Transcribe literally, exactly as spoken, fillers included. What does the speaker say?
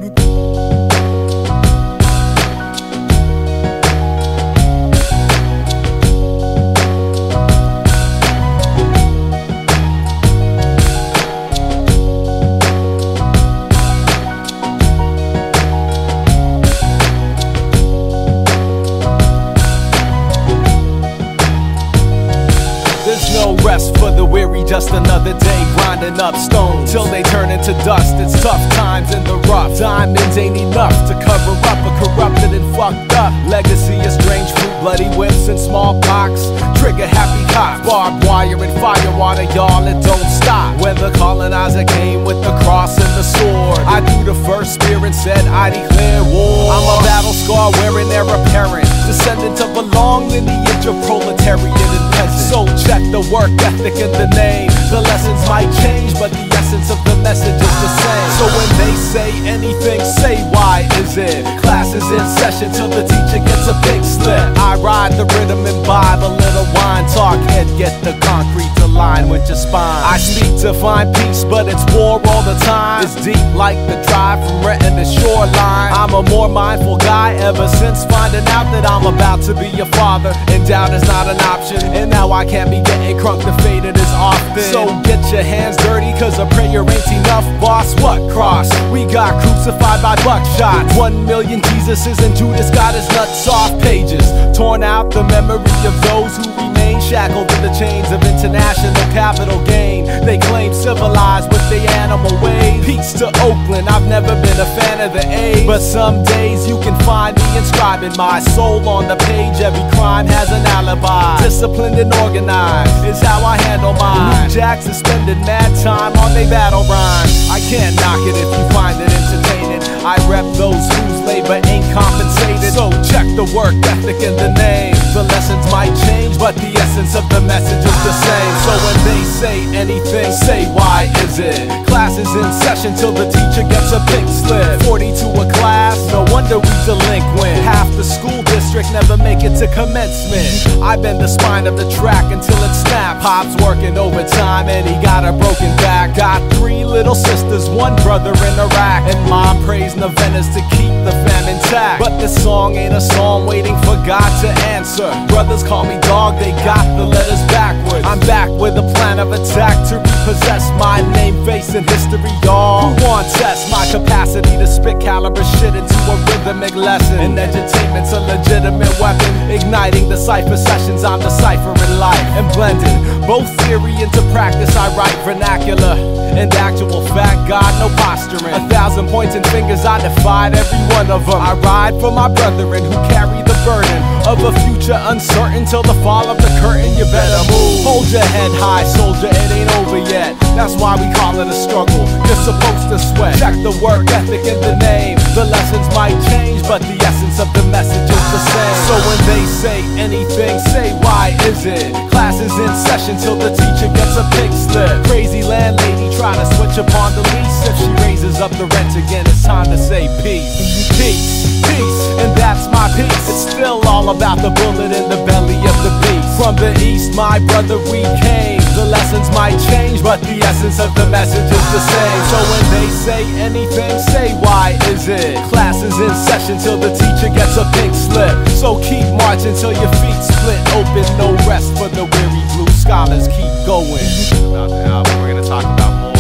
There's no rest for the weary, just another day grinding up stones till they turn into dust. It's tough times in the rough. Diamonds ain't enough to cover up a corrupted and fucked up legacy of strange fruit, bloody whips and smallpox. Trigger happy cops, barbed wire and fire water, y'all, it don't stop. When the colonizer came with the cross and the sword, I threw the first spear and said I declare war. I'm a battle scar wearing heir apparent, descendant of a long lineage of proletariat and peasant. So check the work ethic in the name. The lessons might change, but the essence of the message is the same. So when they say anything, say why is it? Class is in session till the teacher gets a big slip. I ride the rhythm, imbibe a little wine, talk head, get the concrete to line with your spine. I speak to find peace, but it's war all the time. It's deep like the drive from Renton to Shoreline. I'm a more mindful guy ever since finding out that I'm about to be a father, and doubt is not an option. And now I can't be getting crunked and faded as often. So get your hands dirty, cause a prayer ain't enough, boss. What cross? We got crucified by buckshot. One million Jesuses and Judas got his nuts off pages, torn out the memory of those who remain shackled in the chains of international capital gain. They claim civilized with their animal ways. Peace to Oakland, I've never been a fan of the age, but some days you can find me inscribing my soul on the page. Every crime has an alibi. Disciplined and organized is how I handle mine. New Jacks are spending mad time on they battle rhymes. I can't knock it if you find it entertaining. I rep those whose labor ain't compensated. So check the work ethic in the name. The lessons might change, but the essence of the message is the same. So when they say anything, say why is it? Class is in session till the teacher gets a pink slip. forty to a class, no wonder we delinquent. Half the school district never make it to commencement. I bend the spine of the track until it snaps. Pop's working overtime and he got a broken back. Got three little sisters, one brother in Iraq, and mom prays novenas to keep the fam intact. But this song ain't a song waiting for God to answer. Brothers call me dog, they got the letters backwards. I'm back with a plan of attack to repossess my name, face, and history, y'all. Who wants test my capacity to spit caliber shit into a rhythmic lesson? And edutainment's a legitimate weapon, igniting the cipher sessions. I'm deciphering life and blending both theory into practice. I write vernacular and actual fact, God, no posturing. A thousand pointing fingers, I defied every one of them. I ride for my brethren who carry the burden of a future uncertain till the fall of the curtain. You better move. Hold your head high, soldier, it ain't over yet. That's why we call it a struggle. You're supposed to sweat. Check the work ethic in the name. The lessons might change, but the essence of the message is the same. So when they say anything, say why is it? Class is in session till the teacher gets a pink slip. Crazy landlady trying to switch upon the lease. If she raises up the rent again, it's time to say peace, peace, peace. And that's my peace. It's still all about the bullet in the belly of the beast. From the east, my brother, we came. The lessons might change, but the essence of the message is the same. So when they say anything, say why is it? Class is in session till the teacher gets a pink slip. So keep marching till your feet split open. No rest for the weary blue scholars. Keep going. About the album, we're gonna talk about more.